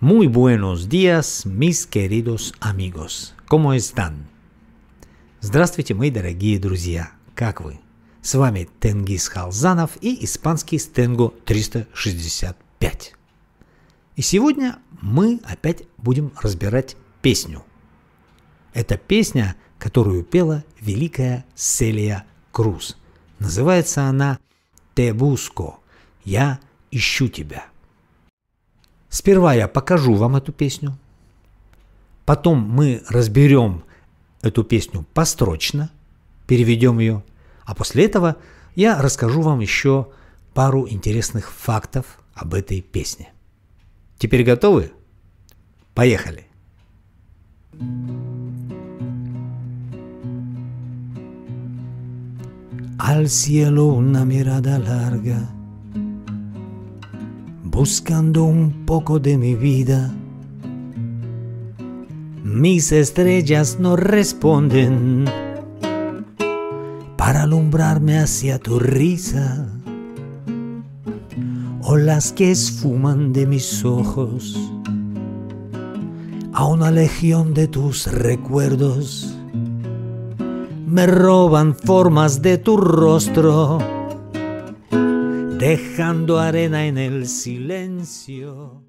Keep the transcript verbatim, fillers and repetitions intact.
Muy buenos días, mis queridos amigos. ¿Cómo están? Здравствуйте, мои дорогие друзья. Как вы? С вами Тенгиз Халзанов и испанский Стенго триста шестьдесят пять. И сегодня мы опять будем разбирать песню. Это песня, которую пела великая Селия Круз. Называется она «Te busco» – «Я ищу тебя». Сперва я покажу вам эту песню, потом мы разберем эту песню построчно, переведем ее, а после этого я расскажу вам еще пару интересных фактов об этой песне. Теперь готовы? Поехали! Al cielo una mirada larga, buscando un poco de mi vida. Mis estrellas no responden para alumbrarme hacia tu risa. Olas que esfuman de mis ojos a una legión de tus recuerdos. Me roban formas de tu rostro, dejando arena en el silencio.